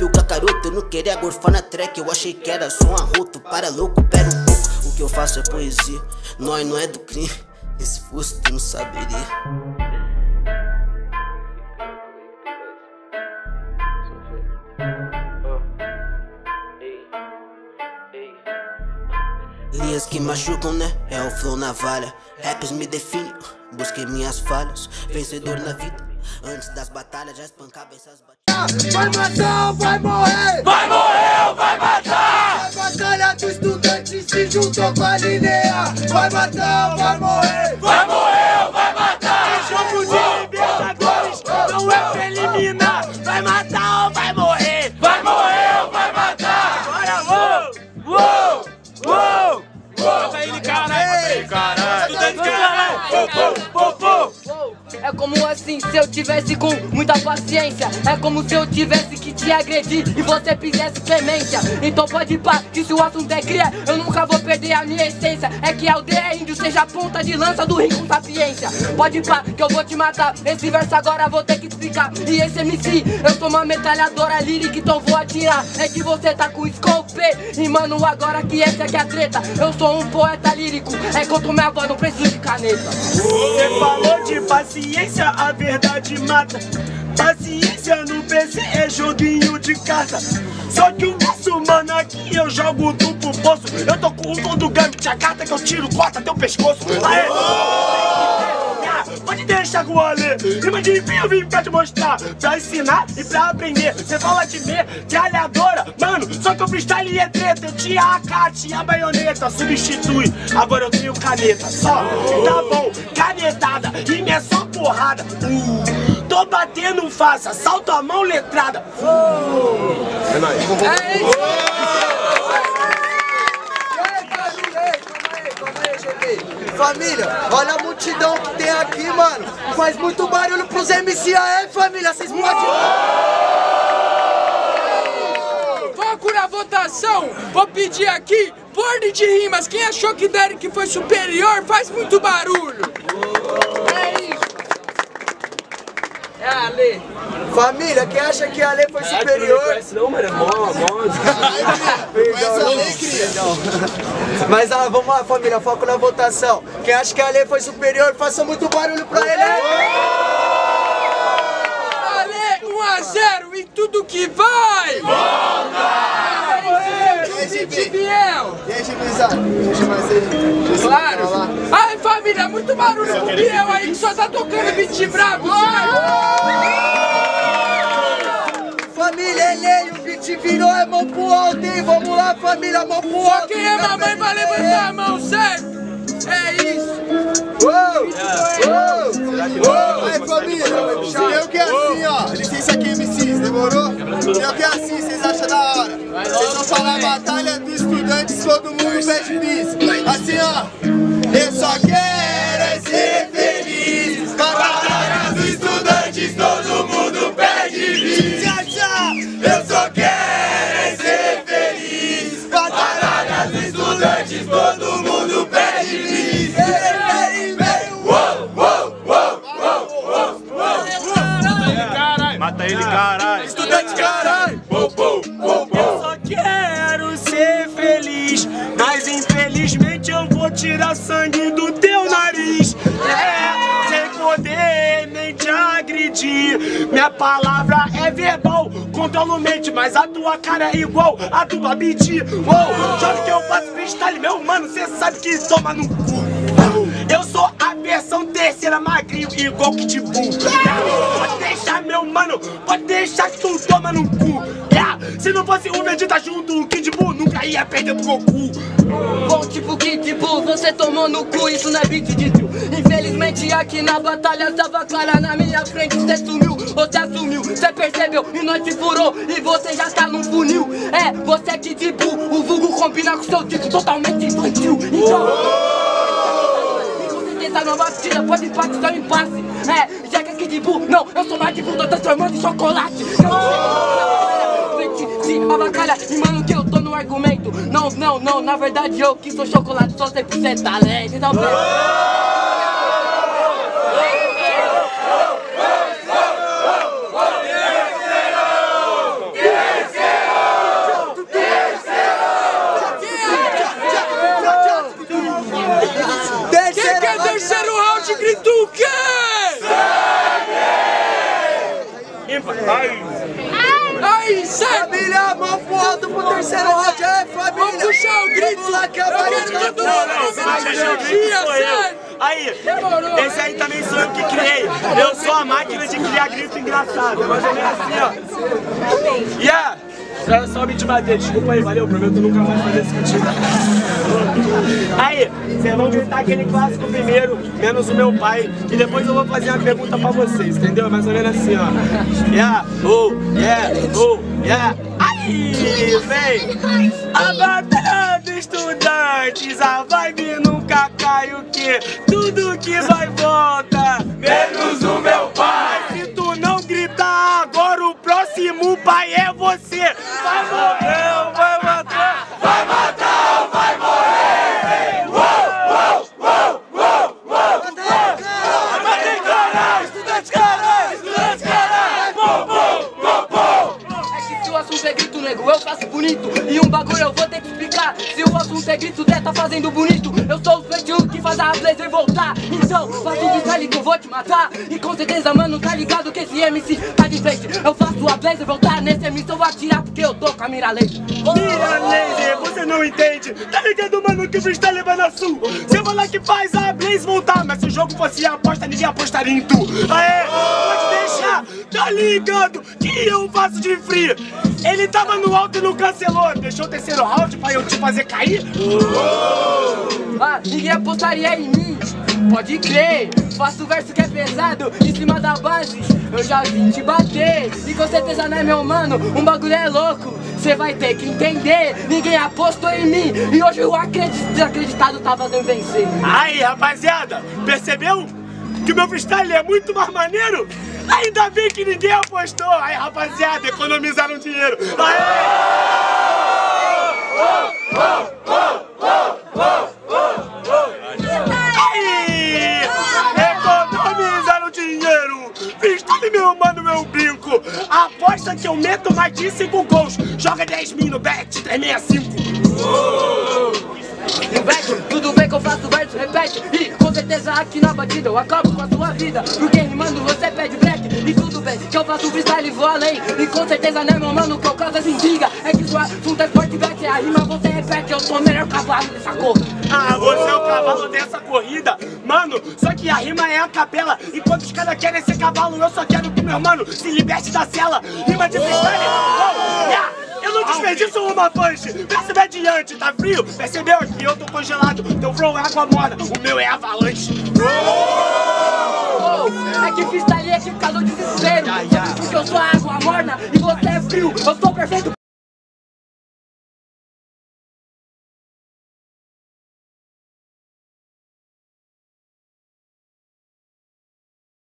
fio cacaroto, eu não queria gorfar na track. Eu achei que era só um arroto, para louco, pera um pouco. O que eu faço é poesia, nós não é do crime. E se fosse tu não saberia. Linhas que machucam, né? É o flow navalha. Raps me definem, busquei minhas falhas. Vencedor na vida, antes das batalhas já espancava essas batalhas. Vai matar ou vai morrer? Vai morrer ou vai matar? A batalha do estudante se juntou com a Linnea. Vai matar ou vai morrer? Vai morrer ou vai matar? O jogo de Libertadores não é preliminar. Vai matar ou vai morrer? Vai morrer ou vai matar? Agora uou! Mata ele, caralho! Estudante, caralho! É como assim se eu tivesse com muita paciência. É como se eu tivesse que te agredir e você fizesse clemência. Então pode ir pá, que se o assunto é cria, eu nunca vou perder a minha essência. É que a aldeia é índio, seja a ponta de lança do rio com sapiência. Pode ir pá, que eu vou te matar. Esse verso agora vou ter que explicar. E esse MC, eu sou uma metralhadora lírica, então vou atirar. É que você tá com scope. E mano, agora que essa aqui é a treta. Eu sou um poeta lírico, é contra minha voz, não preciso de caneta. Você falou de paciência, a verdade mata. Paciência no PC é joguinho de carta. Só que o nosso mano aqui eu jogo duplo poço. Eu tô com o dom do Gambit, a carta que eu tiro corta teu pescoço. Aê! Pode deixar com o Ale. Rima de mim eu vim pra te mostrar, pra ensinar e pra aprender. Você fala de metralhadora, mano, só que o freestyle é treta. Eu tinha a AK, tinha a baioneta, substitui, agora eu tenho caneta. Só, tá bom, canetada, rima é só porrada. Tô batendo faça, salto a mão letrada. É nóis. É isso. Família, olha a multidão que tem aqui, mano. Faz muito barulho pros MC aí, família. Vocês podem... Foco na votação. Vou pedir aqui, por ordem de rimas. Quem achou que Derek foi superior, faz muito barulho. É isso. É a Ale. Família, quem acha que a Ale foi superior... Não, mano, é mó. Mas vamos lá, família, foco na votação. Quem acha que a Ale foi superior, faça muito barulho pra ele. Ale, 1-0 e tudo que vai. Biel. E aí, Gibizado? Claro. Ai, família, muito barulho pro Biel aí que só tá tocando beat bravo. Família, ele o beat virou, é mão pro alto, hein? Vamos lá, família, mão pro alto. Só quem é mamãe vai levantar a mão, certo? É isso. Aí, família, eu que é assim, ó. Licença aqui, MCs, demorou? Eu que é assim, vocês acham da hora? Vocês vão falar batalha dos estudantes, todo mundo pede bis. Assim, ó. Eu só quero é ser feliz. Batalha dos estudantes, todo mundo pede bis. Eu só quero é ser feliz. Batalha dos estudantes, todo mundo pede bis. Mata ele, caralho. Estudante, caralho. Eu só quero ser feliz, mas infelizmente eu vou tirar sangue do teu nariz. Sem poder nem te agredir. Minha palavra é verbal, controlo mente, mas a tua cara é igual a do Babidi. Joga que eu faço freestyle, meu mano, cê sabe que toma no cu. Eu sou a versão terceira magrinho, igual Kid Bull. Pode deixar, meu mano, pode deixar que tu toma no cu. Se não fosse o Vegeta junto, o Kid Bull nunca ia perder pro Goku. Bom, tipo Kid Bull, você tomou no cu, isso não é beat de tio. Infelizmente aqui na batalha tava clara na minha frente. Cê sumiu, você assumiu, cê percebeu e nós te furou. E você já tá num funil. É, você é Kid Bull, o vulgo combina com seu tipo totalmente infantil. Então... Essa nova tira pode impactar o impasse. É, já que é Kid Bull, não, eu sou mais de Bull, tô transformando em chocolate. Se abacalha, e mano que eu tô no argumento. Não, na verdade eu que sou chocolate, só 100% talento. Então, Esse certo? Família, mão pro alto pro terceiro round, é família. Vamos puxar o grito. Vamos lá que é Eu mais quero que todo Não, mundo você vai deixar o grito, sou eu. Aí, Demorou. esse aí também sou eu que criei. Eu sou a máquina de criar grito engraçado. Mais ou menos assim, ó. Yeah! Era só me te bater, desculpa aí, valeu, prometo nunca mais fazer isso contigo. Aí, vocês vão gritar aquele clássico primeiro, menos o meu pai, e depois eu vou fazer uma pergunta pra vocês, entendeu? Mais ou menos assim, ó. Yeah, oh, yeah, oh, yeah. Aí, vem! A batalha dos estudantes, a vibe nunca cai o quê? Tudo que vai volta, Menos o meu pai. se tu não gritar agora, o próximo pai é você. Vai morrer ou vai matar? Vai matar ou vai morrer? Uou, uou, uou, uou, uou. Bater caralho, estudante caralho, estudante caralho. Pum, pum, pum, pum. É que se o assunto é grito, nego, eu faço bonito. E um bagulho eu vou ter que explicar. Se o assunto é grito, Zé tá fazendo bonito. Eu sou o feitiço que faz a Blazer voltar. Então, faço o freestyle que eu vou te matar. E com certeza, mano, tá ligado que esse MC tá de frente. Eu faço a Blazer voltar. Nesse MC eu vou atirar porque eu tô com a mira laser. Mira laser, você não entende. Tá ligado, mano, que o freestyle é na sul. Você fala que faz a Blaze voltar, mas se o jogo fosse a aposta, ninguém apostaria em tu. Aê, pode deixar, tá ligado que eu faço de free. Ele tava no alto e não cancelou. Deixou o terceiro round pra eu te fazer cair? Ah, ninguém apostaria em mim. Pode crer, faço verso que é pesado em cima da base. Eu já vim te bater. E com certeza não é meu mano, um bagulho é louco. Cê vai ter que entender, ninguém apostou em mim. E hoje o desacreditado tá fazendo vencer. Aí, rapaziada, percebeu? Que o meu freestyle é muito mais maneiro? Ainda bem que ninguém apostou. Aí, rapaziada, economizaram dinheiro. Aí, economizaram dinheiro. Freestyle, meu mano, eu brinco. Aposta que eu meto mais de 5 gols. Joga 10 mil no bet, 365. Inverte, tudo bem que eu faço verso, repete. E com certeza aqui na batida eu acabo com a sua vida. Porque rimando você pede break. E tudo bem que eu faço freestyle e vou além. E com certeza não é meu mano que eu causa essa intriga. É que sua assunto é forte, bet. A rima você repete, eu sou o melhor cavalo dessa cor. Ah, você é o cavalo dessa corrida. Mano, só que a rima é a capela. Enquanto os caras querem ser cavalo, eu só quero que meu mano se liberte da cela. Rima de freestyle, oh, yeah. Eu não desperdiço uma punch. Percebe adiante, tá frio? Percebeu aqui? Eu tô congelado. Teu flow é água morna, o meu é avalanche. É que freestyle é que causa desespero. Porque eu sou água morna e você é frio. Eu sou perfeito.